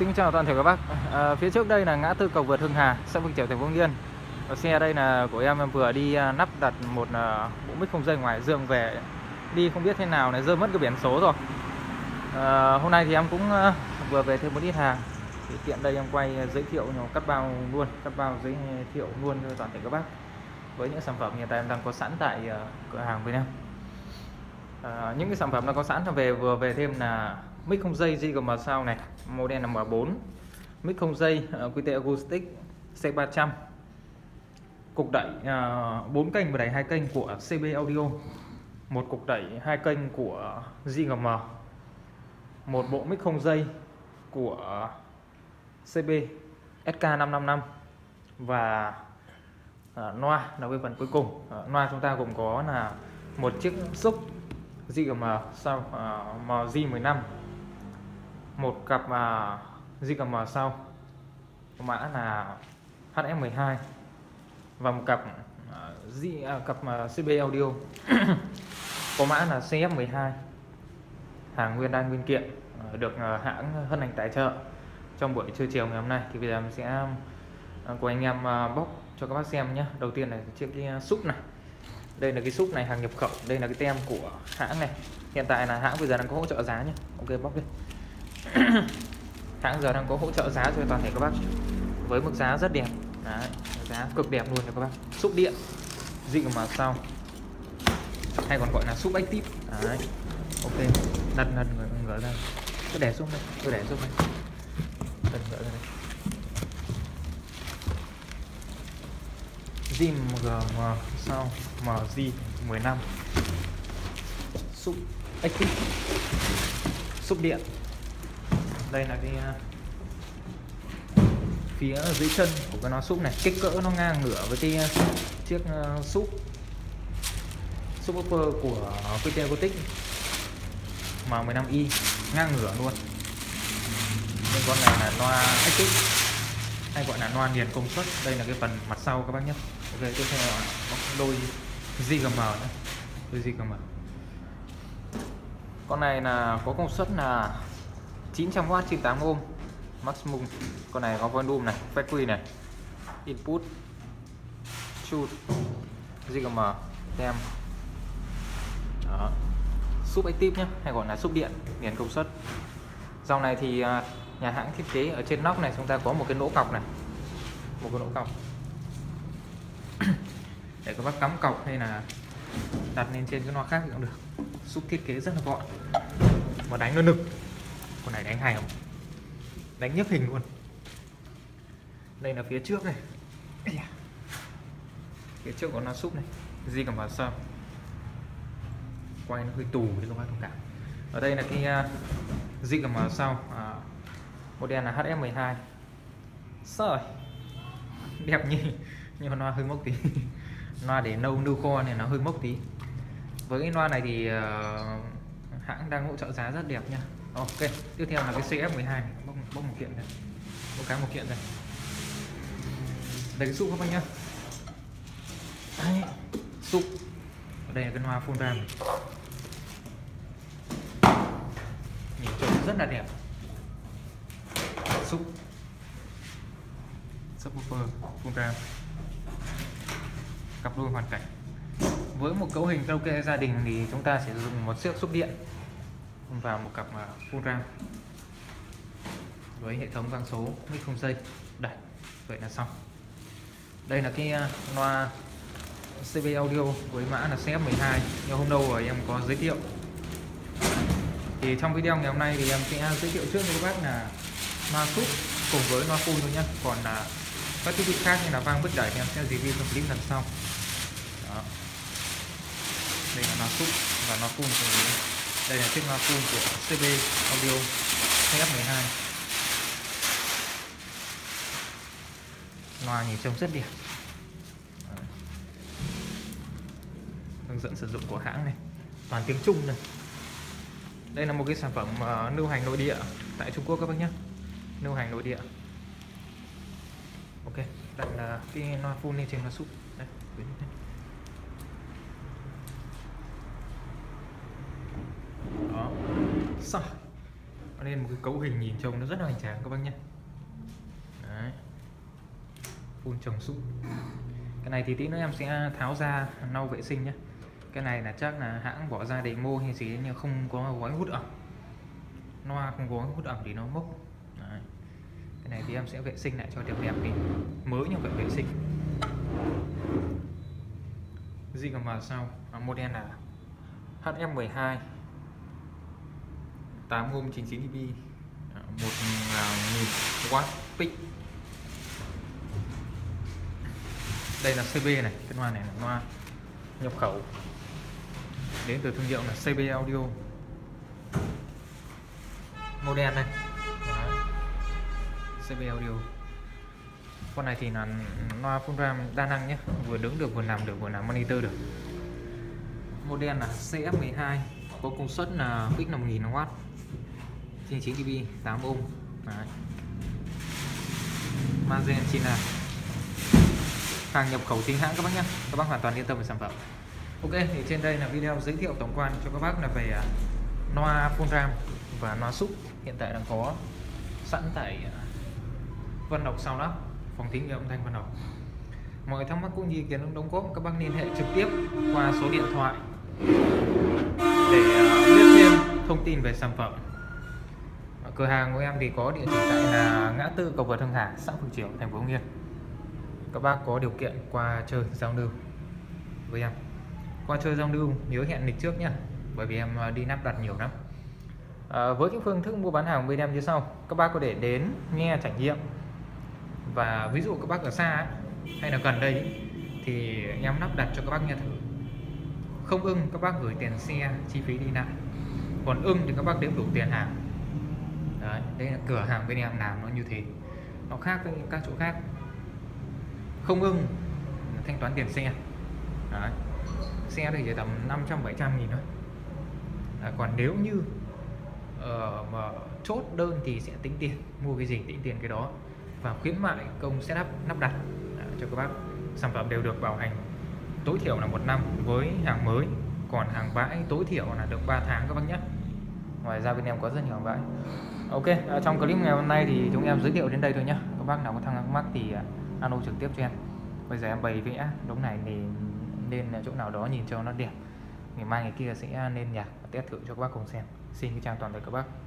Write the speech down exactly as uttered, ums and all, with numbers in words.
Xin chào toàn thể các bác. À, phía trước đây là ngã tư cầu vượt Hưng Hà, xã Vinh Triểu, thành phố Hưng Yên. Và xe đây là của em, em vừa đi lắp đặt một bộ mic không dây ngoài dương về, đi không biết thế nào này rơi mất cái biển số rồi. À, hôm nay thì em cũng vừa về thêm một ít hàng, thì tiện đây em quay giới thiệu cắt bao luôn, cắt bao giới thiệu luôn cho toàn thể các bác với những sản phẩm hiện tại em đang có sẵn tại cửa hàng bên em. À, những cái sản phẩm nó có sẵn về vừa về thêm là mic không dây gi gờ em Sound này, model là M bốn, mic không dây uh, quy tê acoustic C ba trăm, cục đẩy uh, bốn kênh và đẩy hai kênh của xê bê Audio, một cục đẩy hai kênh của gi gờ em, một bộ mic không dây của xê bê S K năm năm năm và uh, loa là cái phần cuối cùng. Uh, loa chúng ta gồm có là một chiếc sub gi gờ em sau uh, M G mười lăm, một cặp uh, gi gờ em sau mã là H F mười hai và một cặp uh, G, uh, cặp uh, xê bê Audio có mã là C F mười hai, hàng nguyên đan nguyên kiện, uh, được uh, hãng Hân Anh tài trợ trong buổi trưa chiều ngày hôm nay. Thì bây giờ mình sẽ uh, của anh em uh, bóc cho các bác xem nhé. Đầu tiên là chiếc cái sub này, đây là cái sub này hàng nhập khẩu, đây là cái tem của hãng này. Hiện tại là hãng bây giờ đang có hỗ trợ giá nhé. Ok, bóc đi. Hãng giờ đang có hỗ trợ giá cho toàn thể các bác với mức giá rất đẹp. Đấy, giá cực đẹp luôn cho các bác. Sub điện gi gờ em sau, hay còn gọi là sub active. Đấy, ok, đặt lần ngửa ra, cứ để xuống đây, cứ để xuống đây, lần ngửa ra đây. gi gờ em sau M G mười lăm, sub active, sub điện. Đây là cái phía dưới chân của cái nó sub này, kích cỡ nó ngang ngửa với cái chiếc sub subwoofer của quy tê acoustic M mười lăm i, ngang ngửa luôn. Bên con này là loa active hay gọi là loa liền công suất. Đây là cái phần mặt sau các bác nhé. Ok, tiếp theo là đôi gi gờ em nữa, đôi gi gờ em. Con này là có công suất là chín trăm oát, chín mươi tám ohm maximum. Con này có volume này, factory này, input, shoot, gi gờ em, tem. Đó, sub active nhé, hay gọi là sub điện liền công suất. Dòng này thì nhà hãng thiết kế ở trên nóc này chúng ta có một cái lỗ cọc này, một cái lỗ cọc để các bác cắm cọc hay là đặt lên trên cái loa khác thì cũng được. Sub thiết kế rất là gọn mà đánh nó nực. Con này đánh hay không, đánh nhấp hình luôn. Đây là phía trước này, phía trước của nó sub này, gi gờ em sau, quay nó hơi tù để các bác thông cảm. Ở đây là cái uh, gi gờ em sau, uh, model là H F mười hai. Sợi đẹp như nhưng mà loa hơi mốc tí. Loa để nâu nưu kho này nó hơi mốc tí. Với cái loa này thì uh, hãng đang hỗ trợ giá rất đẹp nha. Ok, tiếp theo là cái C F mười hai, bóc, bóc một kiện này, bóc cái một kiện này. Đây cái sub các bác nhá. Đấy, sub. Ở đây là cái loa full ram, nhìn trông rất là đẹp. Sub subwoofer full ram, cặp đôi hoàn cảnh. Với một cấu hình karaoke gia đình thì chúng ta sẽ dùng một chiếc sub điện và một cặp full ram với hệ thống vang số, mic không dây, đẩy. Vậy là xong. Đây là cái loa xê bê Audio với mã là C F mười hai như hôm đâu rồi em có giới thiệu. Thì trong video ngày hôm nay thì em sẽ giới thiệu trước với các bác là loa sub cùng với loa full thôi nhé. Còn là các thiết bị khác như là vang bứt đẩy thì em sẽ review trong clip lần sau. Đó, đây là loa sub và loa full cùng với đây là chiếc loa full của xê bê Audio C F mười hai. Loa nhìn trông rất đẹp. Hướng dẫn sử dụng của hãng này, toàn tiếng Trung này. Đây là một cái sản phẩm uh, lưu hành nội địa tại Trung Quốc các bác nhé, lưu hành nội địa. Ok, đặt là uh, cái loa full lên trên loa sub. Đây, đó, sao nên một cái cấu hình nhìn trông nó rất là hoành tráng các bác nhé. Đấy, phun trồng súc. Cái này thì tí nữa em sẽ tháo ra lau vệ sinh nhé. Cái này là chắc là hãng bỏ ra demo hay gì nhưng không có gói hút ẩm, loa không có gói hút ẩm thì nó mốc. Đấy. Cái này thì em sẽ vệ sinh lại cho đẹp đẹp đi, mới như vậy vệ sinh. Gì còn vào sau à, model là hát ép mười hai tám ohm chín mươi chín dB, một nghìn watt peak. Đây là xê bê này, cái loa này là loa nhập khẩu đến từ thương hiệu là xê bê Audio. Model này. Đấy. xê bê Audio. Con này thì là loa full ram đa năng nhé, vừa đứng được, vừa nằm được, vừa làm monitor được. Model là xê ép mười hai, có công suất là peak là một nghìn watt, chín mươi chín dB, tám ohm. Đấy. Magenta, hàng nhập khẩu chính hãng các bác nhé, các bác hoàn toàn yên tâm về sản phẩm. Ok, thì trên đây là video giới thiệu tổng quan cho các bác là về loa full ram và loa sub hiện tại đang có sẵn tại Vân Lộc Sound Lab, phòng thí nghiệm âm thanh Vân Lộc. Mọi thắc mắc cũng như ý kiến đóng góp các bác liên hệ trực tiếp qua số điện thoại để biết thêm thông tin về sản phẩm. Cửa hàng của em thì có địa chỉ tại là ngã tư cầu vượt Hưng Hà, xã Phước Chiểu, thành phố Hưng Yên. Các bác có điều kiện qua chơi giao lưu với em, qua chơi giao lưu nhớ hẹn lịch trước nhé, bởi vì em đi nắp đặt nhiều lắm. À, với cái phương thức mua bán hàng bên em như sau, các bác có thể đến nghe trải nghiệm, và ví dụ các bác ở xa ấy, hay là gần đây ấy, thì em lắp đặt cho các bác nghe thử. Không ưng các bác gửi tiền xe chi phí đi lại, còn ưng thì các bác đếm đủ tiền hàng. Đấy, đây là cửa hàng bên em làm nó như thế, nó khác với các chỗ khác. Không ưng thanh toán tiền xe. Đấy. Xe thì chỉ tầm năm trăm bảy trăm nghìn thôi. Đấy, còn nếu như uh, mà chốt đơn thì sẽ tính tiền, mua cái gì tính tiền cái đó, và khuyến mại công setup lắp đặt. Đấy, cho các bác. Sản phẩm đều được bảo hành tối thiểu là một năm với hàng mới, còn hàng bãi tối thiểu là được ba tháng các bác nhé. Ngoài ra bên em có rất nhiều hàng bãi. Ok, à, trong clip ngày hôm nay thì chúng em giới thiệu đến đây thôi nhé. Các bác nào có thắc mắc thì uh, alo trực tiếp cho em. Bây giờ em bày vẽ đống này thì nên chỗ nào đó nhìn cho nó đẹp, ngày mai ngày kia sẽ lên nhạc test thử cho các bác cùng xem. Xin chào toàn thể các bác.